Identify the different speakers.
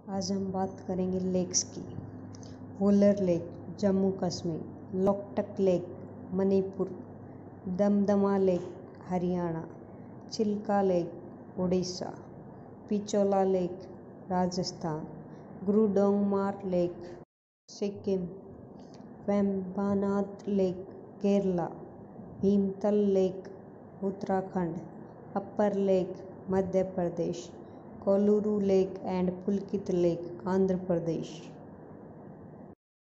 Speaker 1: आज हम बात करेंगे लेक्स की। Wular lake Jammu Kashmir, Loktak lake Manipur, Damdama lake Haryana, Chilka lake Orissa, Pichola lake Rajasthan, Gurudongmar lake Sikkim, Vembanad lake Kerala, Bhimtal lake Uttarakhand, upper lake Madhya Pradesh, Kolleru lake and Pulicat lake Andhra Pradesh.